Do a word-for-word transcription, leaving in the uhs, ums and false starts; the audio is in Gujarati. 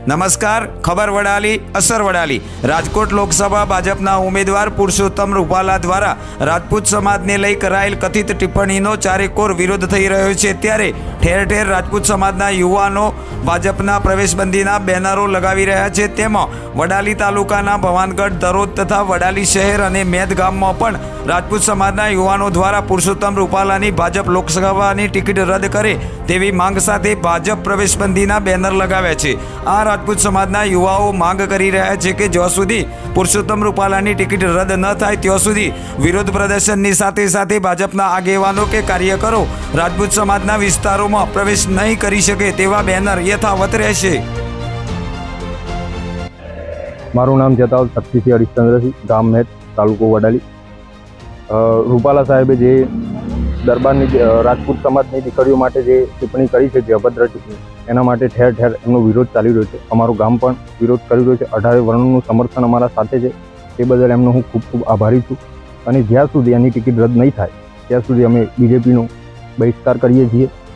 નમસ્કાર, ખબર વડાલી, અસર વડાલી। રાજકોટ લોકસભા ભાજપના ઉમેદવાર પુરુષોત્તમ રૂપાલા દ્વારા રાજપૂત સમાજને લઈ કરાયેલ કથિત ટિપ્પણીનો ચારેકોર વિરોધ થઈ રહ્યો છે, ત્યારે ઠેર ઠેર રાજપૂત સમાજના યુવાનો ભાજપના પ્રવેશબંધીના બેનરો લગાવી રહ્યા છે। તેમાં વડાલી તાલુકાના ભવાનગઢ, ધરોદ તથા વડાલી શહેર અને મેદ ગામમાં પણ રાજપૂત સમાજના યુવાનો દ્વારા પુરુષોત્તમ રૂપાલાની ભાજપ લોકસભાની ટિકિટ રદ કરે તેવી માંગ સાથે ભાજપ પ્રવેશબંધીના બેનર લગાવ્યા છે। આ રાજપૂત સમાજના યુવાઓ માંગ કરી રહ્યા છે કે જ્યાં સુધી પુરુષોત્તમ રૂપાલાની ટિકિટ રદ ન થાય ત્યાં સુધી વિરોધ પ્રદર્શનની સાથે સાથે ભાજપના આગેવાનો કે કાર્યકરો રાજપૂત સમાજના વિસ્તારોમાં પ્રવેશ નહીં કરી શકે તેવા બેનર યથાવત રહેશે। મારું નામ જતાવલ શક્તિસિંહ હરિશ્ચંદ્રસિંહ, ગામ મેદ, તાલુકો વડાલી। રૂપાલા સાહેબે જે દરબારની રાજપૂત સમાજની દીકરીઓ માટે જે ટિપ્પણી કરી છે, જે અભદ્ર ટિપ્પણી, એના માટે ઠેર ઠેર એમનો વિરોધ ચાલી રહ્યો છે। અમારું ગામ પણ વિરોધ કરી રહ્યું છે। અઢારે વર્ણનું સમર્થન અમારા સાથે છે, તે બદલ એમનો હું ખૂબ ખૂબ આભારી છું। અને જ્યાં સુધી એની ટિકિટ રદ નહીં થાય ત્યાં સુધી અમે બીજેપીનો બહિષ્કાર કરીએ છીએ।